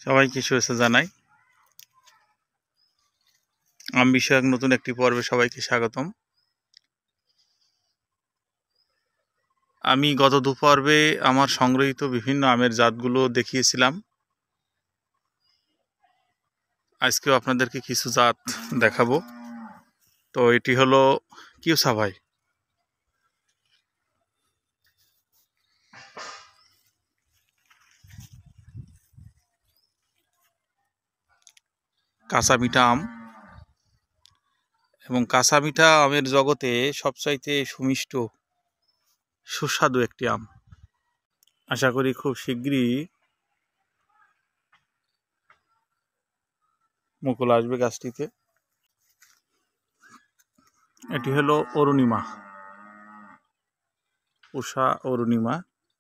সবাইকে শুভেচ্ছা জানাই। আম বিষয়ক নতুন একটি পর্বে সবাইকে স্বাগতম। আমি গত দু পর্বে আমার সংগৃহীত বিভিন্ন আমের জাতগুলো দেখিয়েছিলাম। আজকেও আপনাদেরকে কিছু জাত দেখাবো। তো এটি হলো কিউসাভাই। কাঁচা মিঠা আম এবং কাঁচা মিঠা আমের জগতে সবচাইতে সুমিষ্ট সুস্বাদু একটি আম। আশা করি খুব শীঘ্রই মুকুল আসবে গাছটিতে। এটি হলো অরুণিমা, উষা অরুণিমা।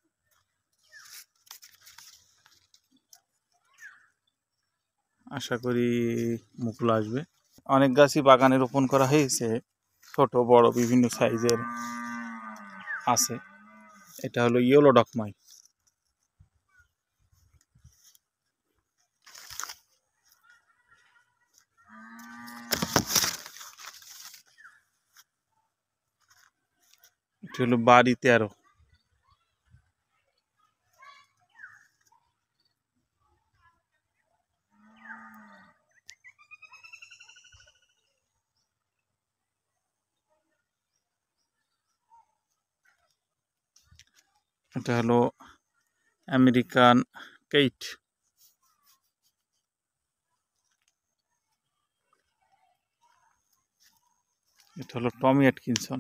আশা করি মুকুল আসবে। অনেক গাছই বাগানে রোপণ করা হয়েছে, ছোট বড় বিভিন্ন সাইজের আছে। এটা হলো ইয়েলো ডকমাই। এটা হলো বাড়ি 13। এটা হলো আমেরিকান কেইট। এটা হলো টমি অ্যাটকিনসন।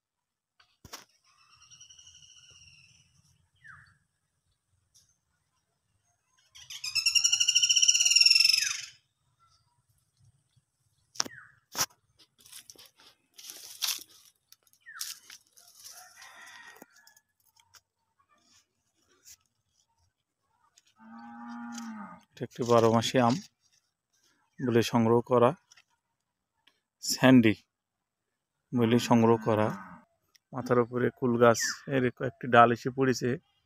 এটা একটি 12 মাসি আম বলে সংগ্রহ করা, স্যান্ডি বলে সংগ্রহ করা। মাথার উপরে কুল গাছ এর একটি ডাল এসে পড়েছে।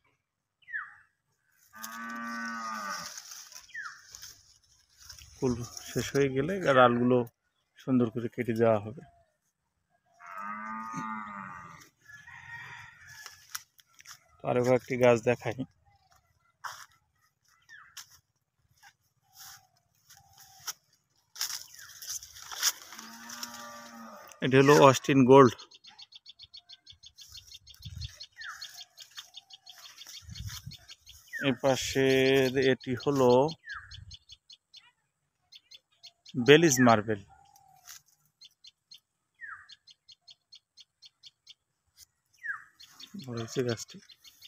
কুল শেষ হয়ে গেলে ডালগুলো সুন্দর করে কেটে দেওয়া হবে। আরও একটি গাছ দেখাই। এটি হলো অস্টিন গোল্ড। এই পাশের এটি হলো বেলিজ মার্বেল। বড় হয়েছে গাছটি,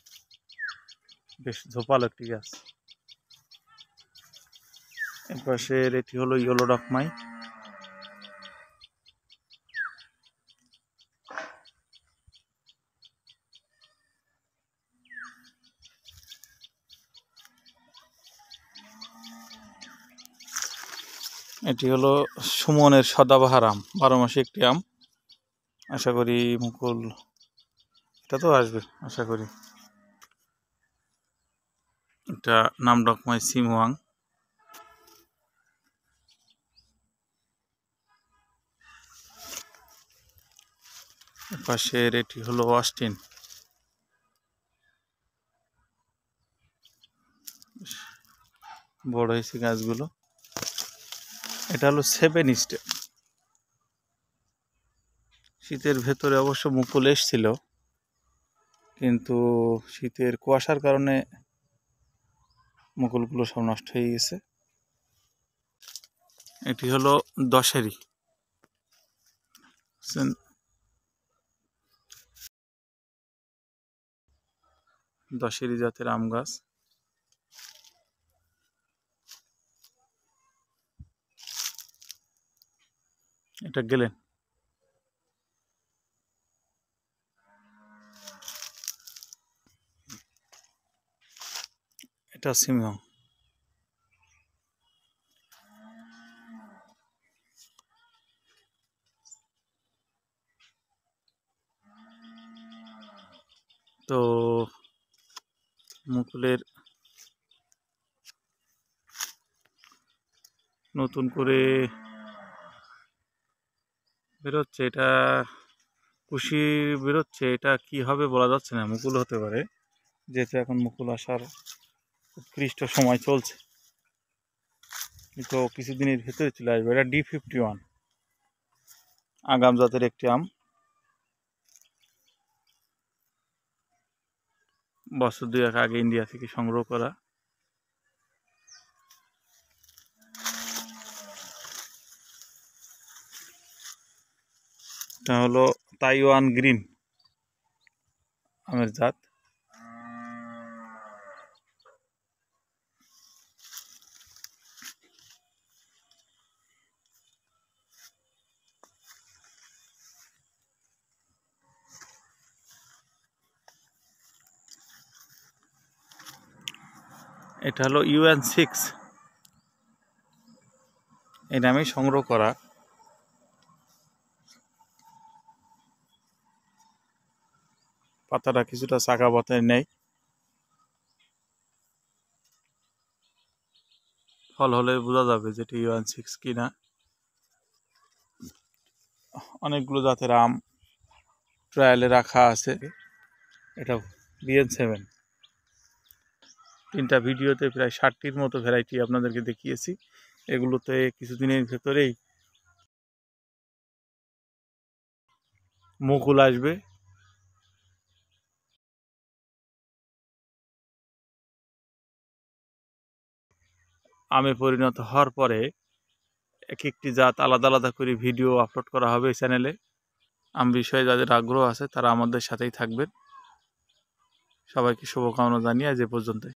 বেশ ঝোপালো একটি গাছ। এই পাশের এটি হলো ইয়েলো ডকমাই। এটি হলো সুমনের সদাবাহার আম, 12 মাসে একটি আম। আশা করি মুকুল এটা তো আসবে আশা করি। এটা নাম ডকমাই সিমওয়াং। পাশের এটি হলো অস্টিন। বড় হয়েছে গাছগুলো। এটা হলো 7 স্টেপ। শীতের ভেতরে অবশ্য মুকুল এসছিল, কিন্তু শীতের কুয়াশার কারণে মুকুলগুলো সব নষ্ট হয়ে গেছে। এটি হলো দশেরি, দশেরি জাতের আম গাছ। এটা গেলেন। এটা সিমওয়াং। তো মুকুলের নতুন করে বেরোচ্ছে, এটা কুশি বেরোচ্ছে, এটা কি হবে বলা যাচ্ছে না। মুকুল হতে পারে, যেহেতু এখন মুকুল আসার উৎকৃষ্ট সময় চলছে, তো কিছুদিনের ভেতরে চলে আসবে। এটা D51 আগাম জাতের একটি আম, বছর 2-1 আগে ইন্ডিয়া থেকে সংগ্রহ করা। এটা হলো তাইওয়ান গ্রিন আমের জাত। এটা হলো UN6, এই নামেই সংগ্রহ করা। পাতাটা কিছুটা চাকা পাতায় নেই, ফল হলে বোঝা যাবে যেটি UN6 কিনা। অনেকগুলো জাতের আম ট্রায়ালে রাখা আছে। এটা BN7। 3টা ভিডিওতে প্রায় 60টির মতো ভ্যারাইটি আপনাদেরকে দেখিয়েছি। এগুলোতে কিছুদিনের ভেতরেই মুকুল আসবে। আমে পরিণত হওয়ার পরে এক একটি জাত আলাদা আলাদা করে ভিডিও আপলোড করা হবে এই চ্যানেলে। আম বিষয়ে যাদের আগ্রহ আছে তারা আমাদের সাথেই থাকবেন। সবাইকে শুভকামনা জানিয়ে আজ এ পর্যন্তই।